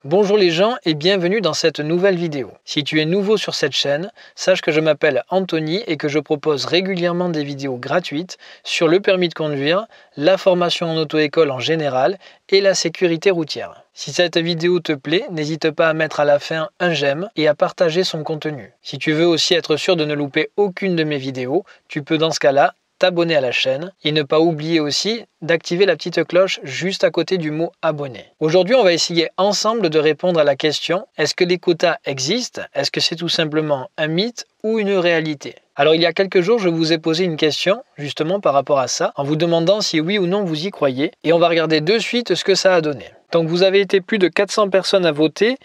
Bonjour les gens et bienvenue dans cette nouvelle vidéo. Si tu es nouveau sur cette chaîne, sache que je m'appelle Anthony et que je propose régulièrement des vidéos gratuites sur le permis de conduire, la formation en auto-école en général et la sécurité routière. Si cette vidéo te plaît, n'hésite pas à mettre à la fin un j'aime et à partager son contenu. Si tu veux aussi être sûr de ne louper aucune de mes vidéos, tu peux dans ce cas-là t'abonner à la chaîne et ne pas oublier aussi d'activer la petite cloche juste à côté du mot abonner. Aujourd'hui, on va essayer ensemble de répondre à la question: est-ce que les quotas existent? Est-ce que c'est tout simplement un mythe ou une réalité? Alors il y a quelques jours, je vous ai posé une question justement par rapport à ça, en vous demandant si oui ou non vous y croyez, et on va regarder de suite ce que ça a donné. Donc vous avez été plus de 400 personnes à voter,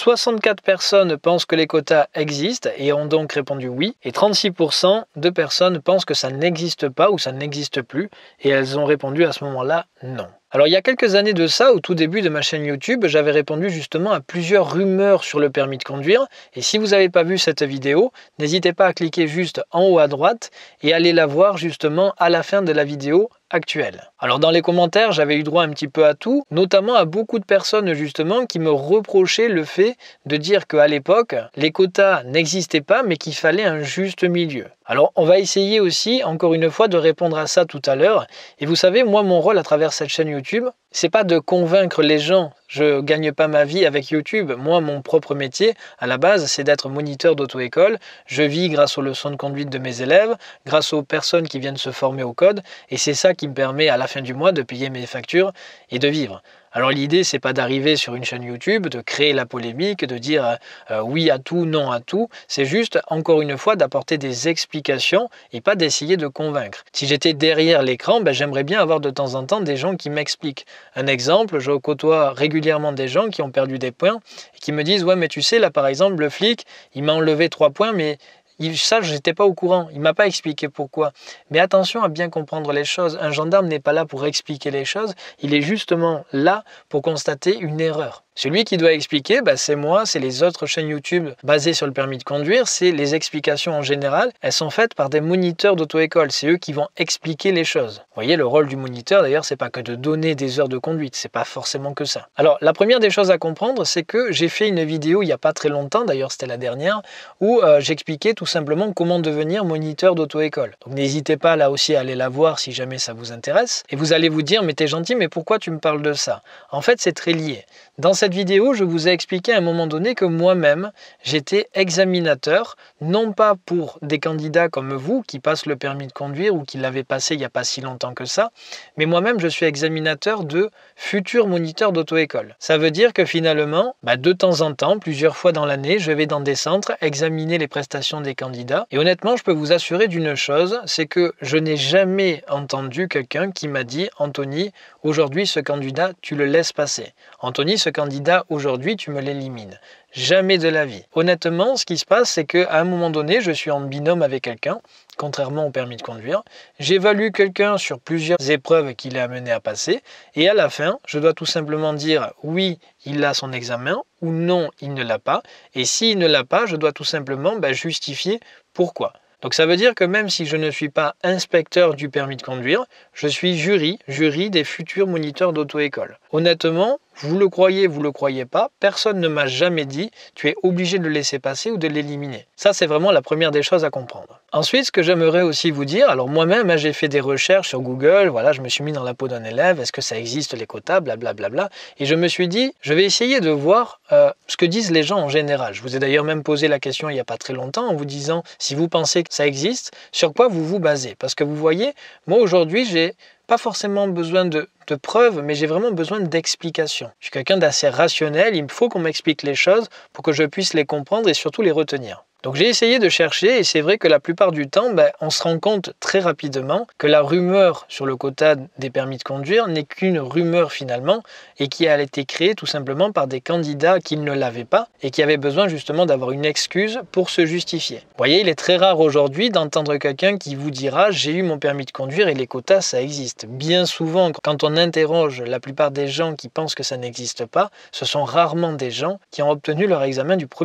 64 personnes pensent que les quotas existent et ont donc répondu oui, et 36% de personnes pensent que ça n'existe pas ou ça n'existe plus, et elles ont répondu à ce moment-là non. Alors il y a quelques années de ça, au tout début de ma chaîne YouTube, j'avais répondu justement à plusieurs rumeurs sur le permis de conduire, et si vous n'avez pas vu cette vidéo, n'hésitez pas à cliquer juste en haut à droite et aller la voir justement à la fin de la vidéo actuelle. Alors dans les commentaires, j'avais eu droit un petit peu à tout, notamment à beaucoup de personnes justement qui me reprochaient le fait de dire qu'à l'époque, les quotas n'existaient pas mais qu'il fallait un juste milieu. Alors on va essayer aussi, encore une fois, de répondre à ça tout à l'heure. Et vous savez, moi mon rôle à travers cette chaîne YouTube, c'est pas de convaincre les gens. Je gagne pas ma vie avec YouTube. Moi, mon propre métier, à la base, c'est d'être moniteur d'auto-école. Je vis grâce aux leçons de conduite de mes élèves, grâce aux personnes qui viennent se former au code. Et c'est ça qui me permet à la fin du mois de payer mes factures et de vivre. Alors l'idée, c'est pas d'arriver sur une chaîne YouTube, de créer la polémique, de dire oui à tout, non à tout. C'est juste, encore une fois, d'apporter des explications et pas d'essayer de convaincre. Si j'étais derrière l'écran, j'aimerais bien avoir de temps en temps des gens qui m'expliquent. Un exemple, je côtoie régulièrement des gens qui ont perdu des points et qui me disent « Ouais, mais tu sais, là par exemple, le flic, il m'a enlevé 3 points, mais ça, je n'étais pas au courant. Il ne m'a pas expliqué pourquoi. » Mais attention à bien comprendre les choses. Un gendarme n'est pas là pour expliquer les choses. Il est justement là pour constater une erreur. Celui qui doit expliquer, c'est moi, c'est les autres chaînes YouTube basées sur le permis de conduire, c'est les explications en général. Elles sont faites par des moniteurs d'auto-école. C'est eux qui vont expliquer les choses. Vous voyez, le rôle du moniteur, d'ailleurs, c'est pas que de donner des heures de conduite. C'est pas forcément que ça. Alors, la première des choses à comprendre, c'est que j'ai fait une vidéo il n'y a pas très longtemps, d'ailleurs c'était la dernière, où j'expliquais tout simplement comment devenir moniteur d'auto-école. Donc n'hésitez pas là aussi à aller la voir si jamais ça vous intéresse. Et vous allez vous dire, mais t'es gentil, mais pourquoi tu me parles de ça? En fait, c'est très lié. Dans cette vidéo, je vous ai expliqué à un moment donné que moi-même, j'étais examinateur, non pas pour des candidats comme vous qui passent le permis de conduire ou qui l'avaient passé il n'y a pas si longtemps que ça, mais moi-même, je suis examinateur de futurs moniteurs d'auto-école. Ça veut dire que finalement, de temps en temps, plusieurs fois dans l'année, je vais dans des centres examiner les prestations des candidats. Et honnêtement, je peux vous assurer d'une chose, c'est que je n'ai jamais entendu quelqu'un qui m'a dit « Anthony, aujourd'hui, ce candidat, tu le laisses passer. Anthony, ce candidat, aujourd'hui, tu me l'élimines. » Jamais de la vie. Honnêtement, ce qui se passe, c'est qu'à un moment donné, je suis en binôme avec quelqu'un, contrairement au permis de conduire. J'évalue quelqu'un sur plusieurs épreuves qu'il est amené à passer, et à la fin, je dois tout simplement dire oui, il a son examen, ou non, il ne l'a pas. Et s'il ne l'a pas, je dois tout simplement justifier pourquoi. Donc ça veut dire que même si je ne suis pas inspecteur du permis de conduire, je suis jury des futurs moniteurs d'auto-école. Honnêtement, vous le croyez pas, personne ne m'a jamais dit tu es obligé de le laisser passer ou de l'éliminer. Ça, c'est vraiment la première des choses à comprendre. Ensuite, ce que j'aimerais aussi vous dire, alors moi-même, j'ai fait des recherches sur Google, voilà, je me suis mis dans la peau d'un élève, est-ce que ça existe les quotas, blablabla, et je me suis dit, je vais essayer de voir ce que disent les gens en général. Je vous ai d'ailleurs même posé la question il n'y a pas très longtemps en vous disant, si vous pensez que ça existe, sur quoi vous vous basez? Parce que vous voyez, moi aujourd'hui, j'ai pas forcément besoin de preuves, mais j'ai vraiment besoin d'explications. Je suis quelqu'un d'assez rationnel, il me faut qu'on m'explique les choses pour que je puisse les comprendre et surtout les retenir. Donc j'ai essayé de chercher et c'est vrai que la plupart du temps, on se rend compte très rapidement que la rumeur sur le quota des permis de conduire n'est qu'une rumeur finalement et qui a été créée tout simplement par des candidats qui ne l'avaient pas et qui avaient besoin justement d'avoir une excuse pour se justifier. Vous voyez, il est très rare aujourd'hui d'entendre quelqu'un qui vous dira « j'ai eu mon permis de conduire et les quotas ça existe ». Bien souvent, quand on interroge la plupart des gens qui pensent que ça n'existe pas, ce sont rarement des gens qui ont obtenu leur examen du premier coup.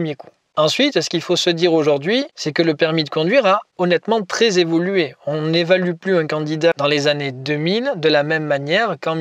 Ensuite, ce qu'il faut se dire aujourd'hui, c'est que le permis de conduire a honnêtement très évolué. On n'évalue plus un candidat dans les années 2000 de la même manière qu'en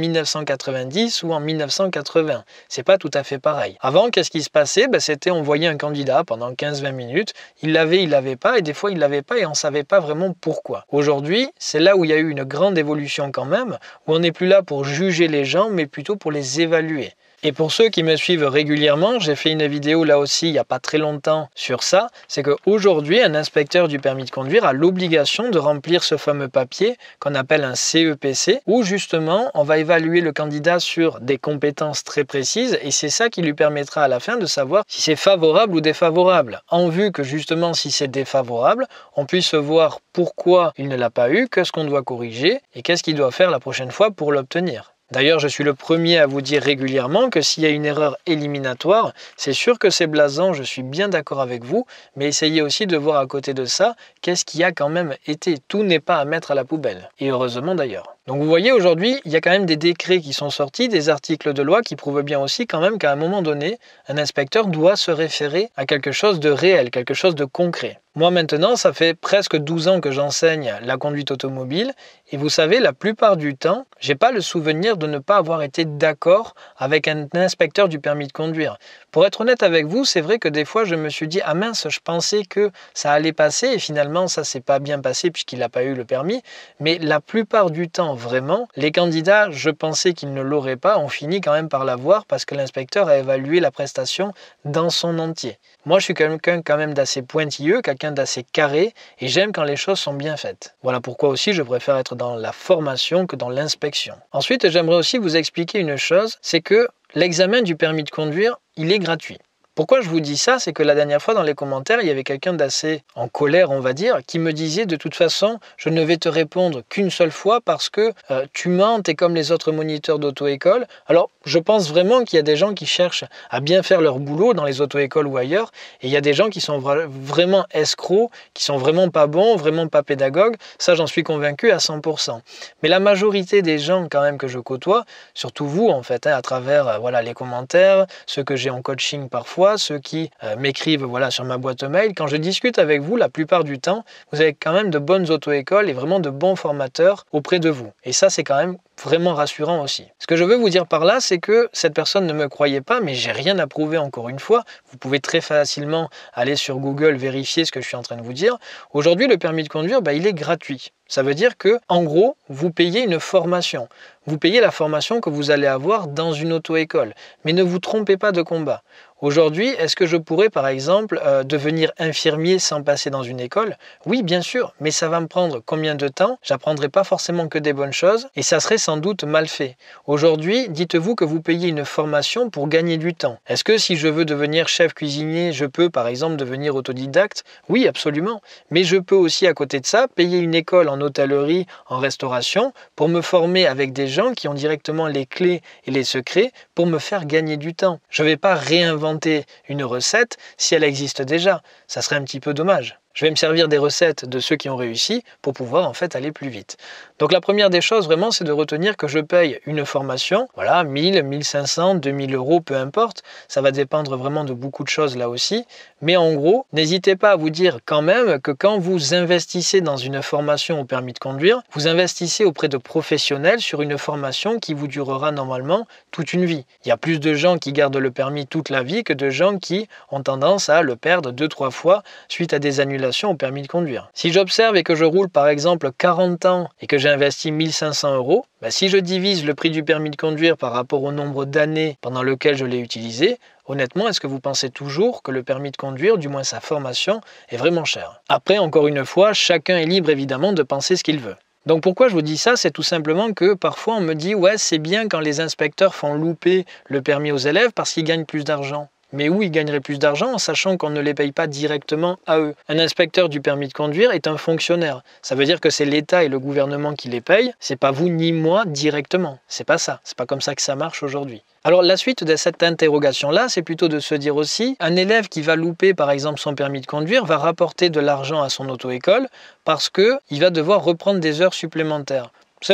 1990 ou en 1980. C'est pas tout à fait pareil. Avant, qu'est-ce qui se passait? C'était on voyait un candidat pendant 15-20 minutes, il l'avait pas, et des fois il l'avait pas et on savait pas vraiment pourquoi. Aujourd'hui, c'est là où il y a eu une grande évolution quand même, où on n'est plus là pour juger les gens, mais plutôt pour les évaluer. Et pour ceux qui me suivent régulièrement, j'ai fait une vidéo là aussi il n'y a pas très longtemps sur ça, c'est qu'aujourd'hui, un inspecteur du permis de conduire a l'obligation de remplir ce fameux papier qu'on appelle un CEPC, où justement on va évaluer le candidat sur des compétences très précises et c'est ça qui lui permettra à la fin de savoir si c'est favorable ou défavorable, en vue que justement si c'est défavorable, on puisse voir pourquoi il ne l'a pas eu, qu'est-ce qu'on doit corriger et qu'est-ce qu'il doit faire la prochaine fois pour l'obtenir. D'ailleurs, je suis le premier à vous dire régulièrement que s'il y a une erreur éliminatoire, c'est sûr que c'est blasant, je suis bien d'accord avec vous, mais essayez aussi de voir à côté de ça, qu'est-ce qui a quand même été. Tout n'est pas à mettre à la poubelle, et heureusement d'ailleurs. Donc vous voyez, aujourd'hui, il y a quand même des décrets qui sont sortis, des articles de loi qui prouvent bien aussi quand même qu'à un moment donné, un inspecteur doit se référer à quelque chose de réel, quelque chose de concret. Moi maintenant, ça fait presque 12 ans que j'enseigne la conduite automobile et vous savez, la plupart du temps, j'ai pas le souvenir de ne pas avoir été d'accord avec un inspecteur du permis de conduire. Pour être honnête avec vous, c'est vrai que des fois je me suis dit « Ah mince, je pensais que ça allait passer et finalement ça s'est pas bien passé puisqu'il n'a pas eu le permis. » Mais la plupart du temps, vraiment, les candidats, je pensais qu'ils ne l'auraient pas, ont fini quand même par l'avoir parce que l'inspecteur a évalué la prestation dans son entier. Moi, je suis quelqu'un quand même d'assez pointilleux, quelqu'un d'assez carré et j'aime quand les choses sont bien faites. Voilà pourquoi aussi je préfère être dans la formation que dans l'inspection. Ensuite, j'aimerais aussi vous expliquer une chose, c'est que l'examen du permis de conduire, il est gratuit. Pourquoi je vous dis ça? C'est que la dernière fois dans les commentaires, il y avait quelqu'un d'assez en colère, on va dire, qui me disait de toute façon, je ne vais te répondre qu'une seule fois parce que tu mens, t'es comme les autres moniteurs d'auto-école. Alors, je pense vraiment qu'il y a des gens qui cherchent à bien faire leur boulot dans les auto-écoles ou ailleurs, et il y a des gens qui sont vraiment escrocs, qui sont vraiment pas bons, vraiment pas pédagogues. Ça, j'en suis convaincu à 100%. Mais la majorité des gens quand même que je côtoie, surtout vous en fait, à travers voilà, les commentaires, ceux que j'ai en coaching parfois, ceux qui m'écrivent voilà, sur ma boîte mail, quand je discute avec vous, la plupart du temps, vous avez quand même de bonnes auto-écoles et vraiment de bons formateurs auprès de vous. Et ça, c'est quand même vraiment rassurant aussi. Ce que je veux vous dire par là, c'est que cette personne ne me croyait pas, mais j'ai rien à prouver encore une fois. Vous pouvez très facilement aller sur Google, vérifier ce que je suis en train de vous dire. Aujourd'hui, le permis de conduire, il est gratuit. Ça veut dire que, en gros, vous payez une formation. Vous payez la formation que vous allez avoir dans une auto-école. Mais ne vous trompez pas de combat. Aujourd'hui, est-ce que je pourrais, par exemple, devenir infirmier sans passer dans une école? Oui, bien sûr, mais ça va me prendre combien de temps? J'apprendrai pas forcément que des bonnes choses et ça serait sans doute mal fait. Aujourd'hui, dites-vous que vous payez une formation pour gagner du temps. Est-ce que si je veux devenir chef cuisinier, je peux, par exemple, devenir autodidacte? Oui, absolument. Mais je peux aussi, à côté de ça, payer une école en hôtellerie, en restauration, pour me former avec des gens qui ont directement les clés et les secrets pour me faire gagner du temps. Je ne vais pas réinventer une recette si elle existe déjà. Ça serait un petit peu dommage. Je vais me servir des recettes de ceux qui ont réussi pour pouvoir en fait aller plus vite. Donc la première des choses vraiment, c'est de retenir que je paye une formation, voilà, 1000, 1500, 2000 euros, peu importe. Ça va dépendre vraiment de beaucoup de choses là aussi. Mais en gros, n'hésitez pas à vous dire quand même que quand vous investissez dans une formation au permis de conduire, vous investissez auprès de professionnels sur une formation qui vous durera normalement toute une vie. Il y a plus de gens qui gardent le permis toute la vie que de gens qui ont tendance à le perdre 2-3 fois suite à des annulations au permis de conduire. Si j'observe et que je roule par exemple 40 ans et que j'ai investi 1500 euros, si je divise le prix du permis de conduire par rapport au nombre d'années pendant lequel je l'ai utilisé, honnêtement, est-ce que vous pensez toujours que le permis de conduire, du moins sa formation, est vraiment cher? Après, encore une fois, chacun est libre évidemment de penser ce qu'il veut. Donc pourquoi je vous dis ça? C'est tout simplement que parfois on me dit « Ouais, c'est bien quand les inspecteurs font louper le permis aux élèves parce qu'ils gagnent plus d'argent ». Mais où ils gagneraient plus d'argent en sachant qu'on ne les paye pas directement à eux? Un inspecteur du permis de conduire est un fonctionnaire. Ça veut dire que c'est l'État et le gouvernement qui les payent, c'est pas vous ni moi directement. C'est pas ça, c'est pas comme ça que ça marche aujourd'hui. Alors la suite de cette interrogation-là, c'est plutôt de se dire aussi, un élève qui va louper par exemple son permis de conduire va rapporter de l'argent à son auto-école parce qu'il va devoir reprendre des heures supplémentaires. C'est vrai.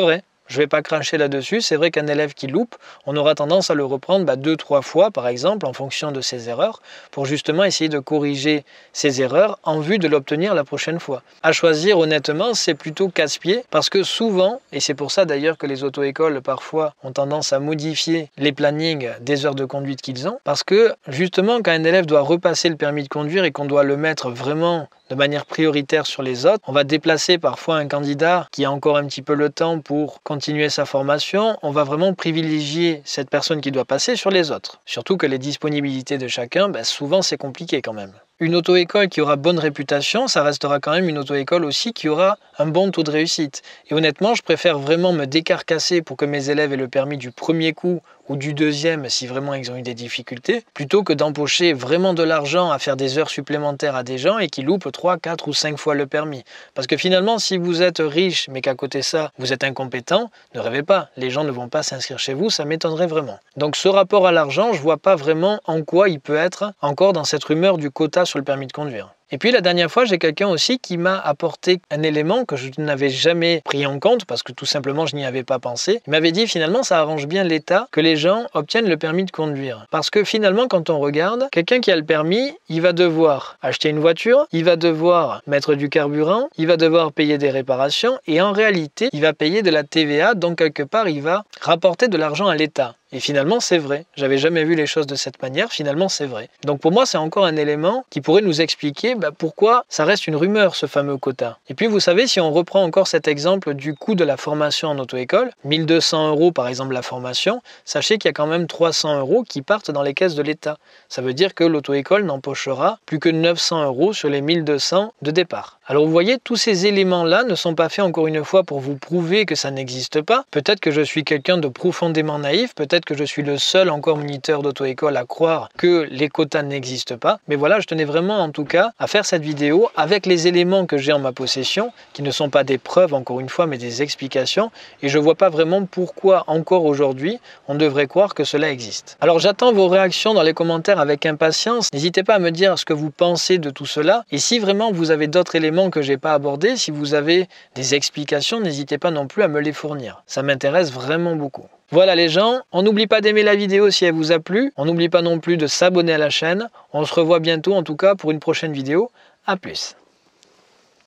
je ne vais pas cracher là-dessus. C'est vrai qu'un élève qui loupe, on aura tendance à le reprendre 2-3 fois par exemple en fonction de ses erreurs pour justement essayer de corriger ses erreurs en vue de l'obtenir la prochaine fois. À choisir honnêtement, c'est plutôt casse-pied parce que souvent, et c'est pour ça d'ailleurs que les auto-écoles parfois ont tendance à modifier les plannings des heures de conduite qu'ils ont, parce que justement quand un élève doit repasser le permis de conduire et qu'on doit le mettre vraiment de manière prioritaire sur les autres, on va déplacer parfois un candidat qui a encore un petit peu le temps pour continuer sa formation, on va vraiment privilégier cette personne qui doit passer sur les autres. Surtout que les disponibilités de chacun, souvent c'est compliqué quand même. Une auto-école qui aura bonne réputation, ça restera quand même une auto-école aussi qui aura un bon taux de réussite. Et honnêtement, je préfère vraiment me décarcasser pour que mes élèves aient le permis du premier coup ou du deuxième si vraiment ils ont eu des difficultés, plutôt que d'empocher vraiment de l'argent à faire des heures supplémentaires à des gens et qui loupent 3, 4 ou 5 fois le permis. Parce que finalement, si vous êtes riche mais qu'à côté de ça, vous êtes incompétent, ne rêvez pas, les gens ne vont pas s'inscrire chez vous, ça m'étonnerait vraiment. Donc ce rapport à l'argent, je ne vois pas vraiment en quoi il peut être encore dans cette rumeur du quota sur le permis de conduire. Et puis la dernière fois, j'ai quelqu'un aussi qui m'a apporté un élément que je n'avais jamais pris en compte parce que tout simplement je n'y avais pas pensé. Il m'avait dit finalement ça arrange bien l'État que les gens obtiennent le permis de conduire. Parce que finalement quand on regarde, quelqu'un qui a le permis, il va devoir acheter une voiture, il va devoir mettre du carburant, il va devoir payer des réparations et en réalité il va payer de la TVA, donc quelque part il va rapporter de l'argent à l'État. Et finalement, c'est vrai. J'avais jamais vu les choses de cette manière. Finalement, c'est vrai. Donc pour moi, c'est encore un élément qui pourrait nous expliquer pourquoi ça reste une rumeur, ce fameux quota. Et puis, vous savez, si on reprend encore cet exemple du coût de la formation en auto-école, 1 200 € par exemple la formation, sachez qu'il y a quand même 300 € qui partent dans les caisses de l'État. Ça veut dire que l'auto-école n'empochera plus que 900 € sur les 1 200 de départ. Alors vous voyez, tous ces éléments-là ne sont pas faits encore une fois pour vous prouver que ça n'existe pas. Peut-être que je suis quelqu'un de profondément naïf, peut-être que je suis le seul encore moniteur d'auto-école à croire que les quotas n'existent pas. Mais voilà, je tenais vraiment en tout cas à faire cette vidéo avec les éléments que j'ai en ma possession, qui ne sont pas des preuves encore une fois, mais des explications. Et je ne vois pas vraiment pourquoi encore aujourd'hui on devrait croire que cela existe. Alors j'attends vos réactions dans les commentaires avec impatience. N'hésitez pas à me dire ce que vous pensez de tout cela. Et si vraiment vous avez d'autres éléments que je n'ai pas abordés, si vous avez des explications, n'hésitez pas non plus à me les fournir. Ça m'intéresse vraiment beaucoup. Voilà les gens, on n'oublie pas d'aimer la vidéo si elle vous a plu, on n'oublie pas non plus de s'abonner à la chaîne, on se revoit bientôt en tout cas pour une prochaine vidéo, à plus.